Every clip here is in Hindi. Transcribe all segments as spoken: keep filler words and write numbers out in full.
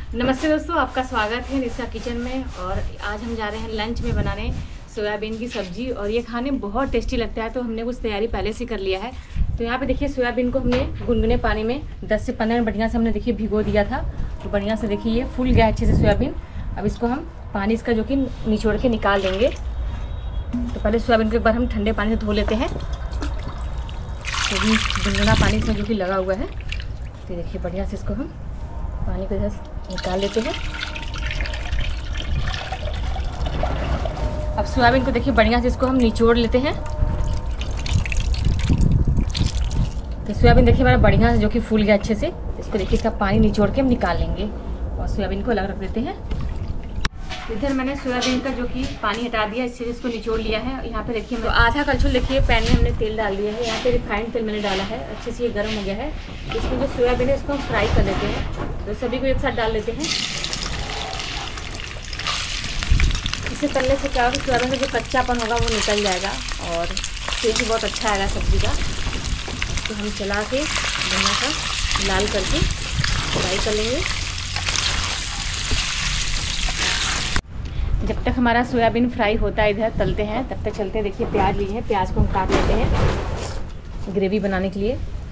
नमस्ते दोस्तों, आपका स्वागत है निशा किचन में। और आज हम जा रहे हैं लंच में बनाने सोयाबीन की सब्ज़ी, और ये खाने में बहुत टेस्टी लगता है। तो हमने कुछ तैयारी पहले से कर लिया है। तो यहाँ पे देखिए सोयाबीन को हमने गुनगुने पानी में दस से पंद्रह मिनट बढ़िया से हमने देखिए भिगो दिया था। तो बढ़िया से देखिए ये फूल गया अच्छे से सोयाबीन। अब इसको हम पानी इसका जो कि निचोड़ के निकाल देंगे। तो पहले सोयाबीन को एक बार हम ठंडे पानी से धो लेते हैं। तो भी गुनगुना पानी इसमें जो कि लगा हुआ है। तो देखिए बढ़िया से इसको हम पानी को इधर निकाल लेते हैं। अब सोयाबीन को देखिए बढ़िया से इसको हम निचोड़ लेते हैं। तो सोयाबीन देखिए हमारा बढ़िया से जो कि फूल गया अच्छे से। इसको देखिए इसका पानी निचोड़ के हम निकाल लेंगे और सोयाबीन को अलग रख देते हैं। इधर मैंने सोयाबीन का जो कि पानी हटा दिया, इससे इसको निचोड़ लिया है। यहाँ पे देखिए तो आधा कलछुल देखिए पैन में हमने तेल डाल दिया है। यहाँ पे रिफाइंड तेल मैंने डाला है, अच्छे से ये गर्म हो गया है। इसमें जो सोयाबीन है इसको हम फ्राई कर लेते हैं। तो सभी को एक साथ डाल लेते हैं। इसे तलने से क्या होगा, सोयाबीन का जो कच्चापन होगा वो निकल जाएगा और टेस्ट भी बहुत अच्छा आएगा सब्ज़ी का। तो हम चला के बढ़िया सा लाल करके फ्राई कर लेंगे। जब तक हमारा सोयाबीन फ्राई होता है, इधर तलते हैं, तब तक चलते हैं। देखिए प्याज लिए हैं, प्याज को हम काट लेते हैं ग्रेवी बनाने के लिए।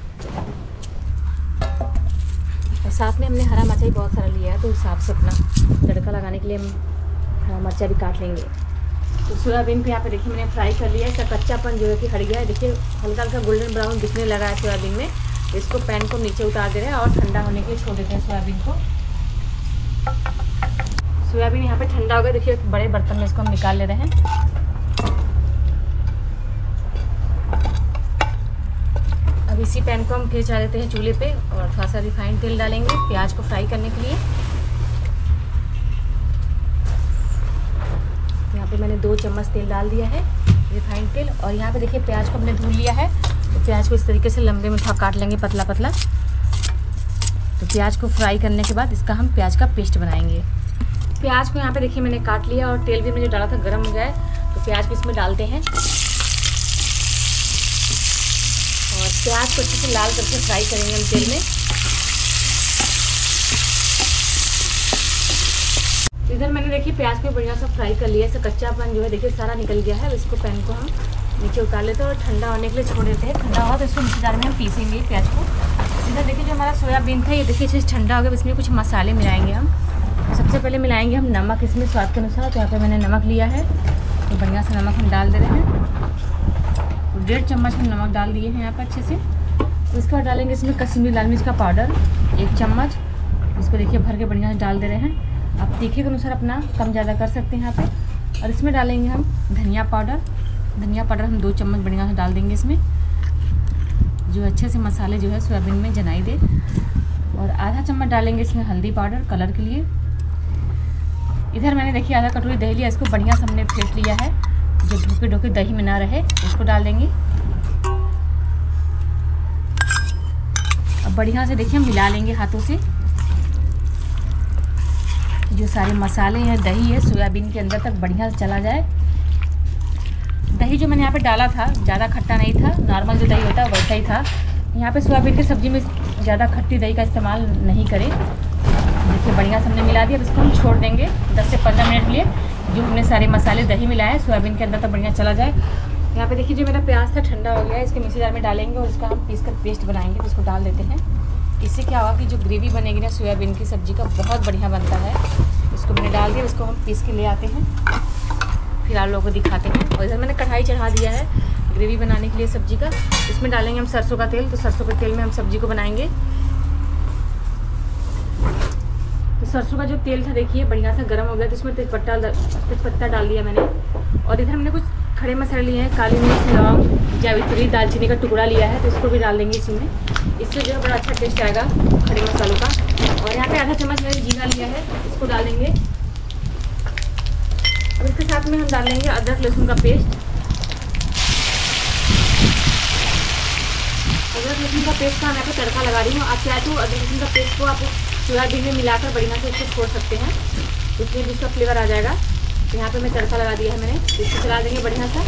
और साथ में हमने हरा मिर्चा भी बहुत सारा लिया है, तो हिसाब से अपना तड़का लगाने के लिए हम हरा मिर्चा भी काट लेंगे। तो सोयाबीन को यहाँ पे देखिए मैंने फ्राई कर लिया है। इसका कच्चापन जो है कि हट गया है। देखिए हल्का हल्का गोल्डन ब्राउन दिखने लगा है सोयाबीन में। इसको पैन को नीचे उतार दे रहे हैं और ठंडा होने के लिए छोड़ देते हैं सोयाबीन को। सोयाबीन यहाँ पे ठंडा हो गया। देखिए एक बड़े बर्तन में इसको हम निकाल ले रहे हैं। अब इसी पैन को हम फिर चला देते हैं चूल्हे पे और थोड़ा सा रिफाइंड तेल डालेंगे प्याज को फ्राई करने के लिए। यहाँ पे मैंने दो चम्मच तेल डाल दिया है रिफाइंड तेल। और यहाँ पे देखिए प्याज को हमने धुल लिया है। तो प्याज को इस तरीके से लंबे में थोड़ा काट लेंगे, पतला पतला। तो प्याज को फ्राई करने के बाद इसका हम प्याज का पेस्ट बनाएंगे। प्याज को यहाँ पे देखिए मैंने काट लिया और तेल भी मैंने जो डाला था गर्म हो गया है। तो प्याज को इसमें डालते हैं और प्याज को अच्छे से लाल करके फ्राई करेंगे हम तेल में। इधर मैंने देखिए प्याज को बढ़िया सा फ्राई कर लिया है। इसका कच्चापन जो है देखिए सारा निकल गया है। अब इसको पैन को हम नीचे उतार लेते हैं और ठंडा होने के लिए छोड़ देते हैं। ठंडा हुआ तो इसको मिक्सी जार में हम पीसेंगे प्याज को। इधर देखिए जो हमारा सोयाबीन था ये देखिए अच्छे से ठंडा हो गया। इसमें कुछ मसाले मिलाएंगे हम। सबसे पहले मिलाएंगे हम नमक इसमें स्वाद के अनुसार। तो यहाँ पे मैंने नमक लिया है, तो बढ़िया से नमक हम डाल दे रहे हैं। तो डेढ़ चम्मच हम नमक डाल दिए हैं यहाँ पर अच्छे से। तो इसके बाद डालेंगे इसमें कश्मीरी लाल मिर्च का पाउडर एक चम्मच। इसको देखिए भर के बढ़िया से डाल दे रहे हैं। आप तीखे के अनुसार अपना कम ज़्यादा कर सकते हैं यहाँ पे। और इसमें डालेंगे हम धनिया पाउडर। धनिया पाउडर हम दो चम्मच बढ़िया से डाल देंगे इसमें, जो अच्छे से मसाले जो है सोयाबीन में जनाई दे। और आधा चम्मच डालेंगे इसमें हल्दी पाउडर कलर के लिए। इधर मैंने देखिए आधा कटोरी दही लिया, इसको बढ़िया से हमने फेंट लिया है, जो ढोके ढोके दही में ना रहे। इसको डाल देंगे। अब बढ़िया से देखिए हम मिला लेंगे हाथों से। जो सारे मसाले हैं, दही है, सोयाबीन के अंदर तक बढ़िया से चला जाए। दही जो मैंने यहाँ पे डाला था ज़्यादा खट्टा नहीं था, नॉर्मल जो दही होता है वैसा ही था। यहाँ पे सोयाबीन की सब्ज़ी में ज़्यादा खट्टी दही का इस्तेमाल नहीं करें। देखिए बढ़िया से हमने मिला दिया। अब इसको हम छोड़ देंगे दस से पंद्रह मिनट के लिए। जो हमने सारे मसाले दही मिलाए सोयाबीन के अंदर तक बढ़िया चला जाए। यहाँ पे देखिए जो मेरा प्याज था ठंडा हो गया है। इसके मिक्सी जार में डालेंगे और इसका हम पीस कर पेस्ट बनाएंगे। तो इसको डाल देते हैं। इससे क्या होगा कि जो ग्रेवी बनेगी ना सोयाबीन की सब्ज़ी का बहुत बढ़िया बनता है। इसको मैंने डाल दिया। इसको हम पीस के ले आते हैं, फिर आप लोगों को दिखाते हैं। और इधर मैंने कढ़ाई चढ़ा दिया है ग्रेवी बनाने के लिए सब्ज़ी का। इसमें डालेंगे हम सरसों का तेल। तो सरसों के तेल में हम सब्ज़ी को बनाएंगे। तो सरसों का जो तेल था देखिए बढ़िया सा गर्म हो गया। तो इसमें तेजपत्ता तेजपत्ता डाल दिया मैंने। और इधर हमने कुछ खड़े मसाले लिए हैं, काली मिर्च, लौंग, जावित्री, दालचीनी का टुकड़ा लिया है। तो इसको भी डाल देंगे इसमें। इससे जो है बड़ा अच्छा टेस्ट आएगा खड़े मसालों का। और यहाँ पे आधा चम्मच मैंने जीरा लिया है, इसको डाल देंगे। और इसके साथ में हम डाल देंगे अदरक लहसुन का पेस्ट। अदरक लहसुन का पेस्ट का मैं यहाँ पे तड़का लगा रही हूँ। आप चाहे तो अदरक लहसुन का पेस्ट को आप सोयाबीन में मिलाकर बढ़िया से इसको छोड़ सकते हैं, उसमें भी इसका फ्लेवर आ जाएगा। तो यहाँ पे मैं तड़का लगा दिया है मैंने। इसको चला देंगे बढ़िया सा।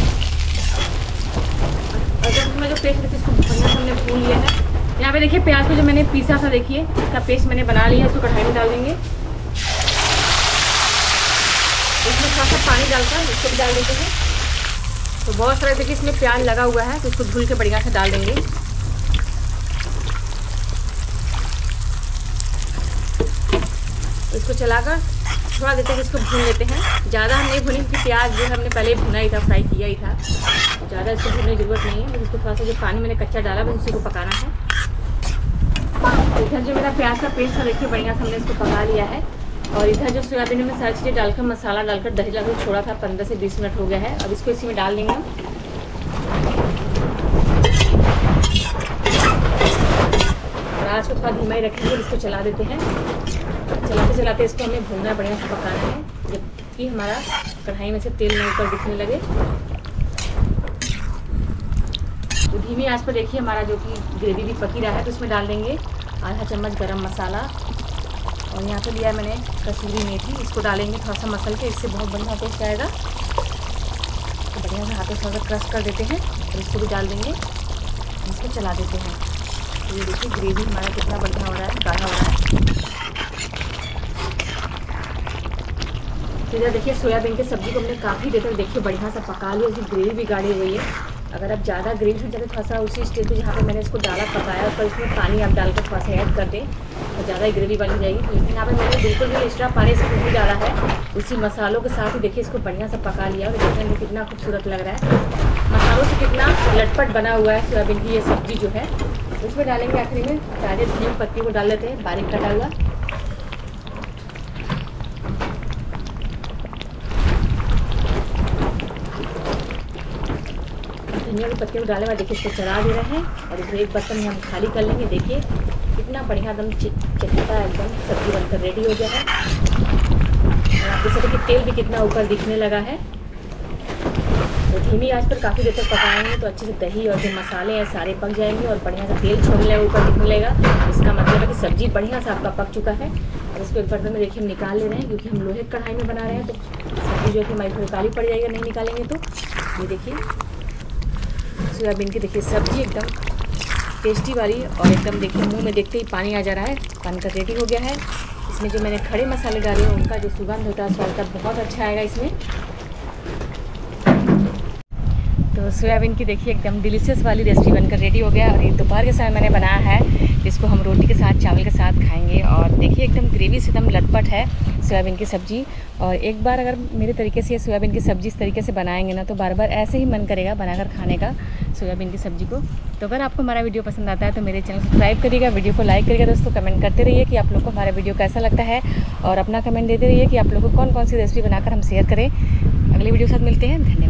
अदरक में जो पेस्ट है इसको बढ़िया से हमने भून लिया है। यहाँ पे देखिए प्याज को जो मैंने पीसा था देखिए इसका पेस्ट मैंने बना लिया है। इसको कढ़ाई में डाल देंगे। डालकर इसको भी डाल देते हैं। तो बहुत सारे देखिए इसमें प्याज लगा हुआ है, तो इसको धुल के बढ़िया से डाल देंगे। इसको चलाकर थोड़ा देर तक इसको भून लेते हैं। ज़्यादा हम नहीं भूनेंगे क्योंकि प्याज जो है हमने पहले भुना ही था, फ्राई किया ही था। ज़्यादा इसको भूनने की जरूरत नहीं है, बस इसको थोड़ा सा जो पानी मैंने कच्चा डाला बस उसी को पकाना है। इधर जो मेरा प्याज का पेस्ट था देखिए बढ़िया से हमने इसको पका लिया है। और इधर जो सोयाबीन में सारी चीज़ें डालकर मसाला डालकर दही डालकर छोड़ा था, पंद्रह से बीस मिनट हो गया है। अब इसको इसी में डाल देंगे हम। और आज को थोड़ा धीमा ही रखेंगे, इसको चला देते हैं। चलाते चलाते इसको हमें भूनना बढ़िया से पकाना है, जबकि हमारा कढ़ाई में से तेल नहीं ऊपर दिखने लगे। तो धीमी आंच पर देखिए हमारा जो कि ग्रेवी भी पकी रहा है, तो इसमें डाल देंगे आधा चम्मच गरम मसाला। और यहाँ पे लिया मैंने कसूरी मेथी, इसको डालेंगे थोड़ा सा मसल के, इससे बहुत बढ़िया टेस्ट आएगा। तो बढ़िया से हाथों से थोड़ा सा क्रश कर देते हैं और इसको भी डाल देंगे, इसको चला देते हैं। तो ये देखिए ग्रेवी हमारा कितना बढ़िया हो रहा है, गाढ़ा हो रहा है। तो इधर देखिए सोयाबीन की सब्ज़ी को हमने काफ़ी देर तक देखिए बढ़िया से पका लिया, इसकी ग्रेवी भी गाढ़ी हुई है। अगर आप ज़्यादा ग्रेवी से थोड़ा सा उसी स्टेज पे जहाँ पे मैंने इसको डाला पकाया, पर इसमें पानी आप डालकर थोड़ा सा ऐड कर दें तो ज़्यादा ही ग्रेवी बन जाएगी। लेकिन यहाँ पे मैंने बिल्कुल भी एक्स्ट्रा पानी इसको नहीं डाला है, उसी मसालों के साथ ही देखिए इसको बढ़िया से पका लिया। और देखने में कितना खूबसूरत लग रहा है, मसालों से कितना लटपट बना हुआ है सोयाबीन की ये सब्ज़ी जो है। उसमें डालेंगे आखिरी में ताजे धनिया पत्ती को डाल लेते हैं, बारीक कटा हुआ। धनिया की पत्तियों को डाले बाद देखिए इसको चला दे रहे हैं और इसको एक बर्तन में हम खाली कर लेंगे। देखिए कितना बढ़िया एकदम चटपटा एकदम सब्जी बनकर रेडी हो गया है। और आप देख सकते कि तेल भी कितना ऊपर दिखने लगा है। तो धीमी आंच पर काफ़ी देर तक पकाएंगे तो अच्छे से दही और जो मसाले हैं सारे पक जाएंगे और बढ़िया से तेल छोड़ने लगेगा, ऊपर दिखने लगेगा। इसका मतलब है कि सब्जी बढ़िया से आपका पक चुका है। और इसको एक बर्तन में देखिए हम निकाल ले रहे हैं, क्योंकि हम लोहे की कढ़ाई में बना रहे हैं तो सब्जी जो है हमारी थोड़ी काली पड़ जाएगी नहीं निकालेंगे तो। ये देखिए सोयाबीन की देखिए सब्जी एकदम टेस्टी वाली, और एकदम देखिए मुंह में देखते ही पानी आ जा रहा है, बनकर रेडी हो गया है। इसमें जो मैंने खड़े मसाले डाले हैं उनका जो सुगंध होता है स्वाद का बहुत अच्छा आएगा इसमें। तो सोयाबीन की देखिए एकदम डिलीशियस वाली रेसिपी बनकर रेडी हो गया। और ये दोपहर के समय मैंने बनाया है, इसको हम रोटी के साथ चावल के साथ खाएंगे। और देखिए एकदम ग्रेवी से एकदम लटपट है सोयाबीन की सब्ज़ी। और एक बार अगर मेरे तरीके से सोयाबीन की सब्ज़ी इस तरीके से बनाएंगे ना तो बार बार ऐसे ही मन करेगा बनाकर खाने का सोयाबीन की सब्ज़ी को। तो अगर आपको हमारा वीडियो पसंद आता है तो मेरे चैनल सब्सक्राइब करिएगा, वीडियो को लाइक करिएगा दोस्तों, कमेंट करते रहिए कि आप लोग को हमारा वीडियो कैसा लगता है। और अपना कमेंट देते रहिए कि आप लोग को कौन कौन सी रेसिपी बनाकर हम शेयर करें। अगले वीडियो के साथ मिलते हैं, धन्यवाद।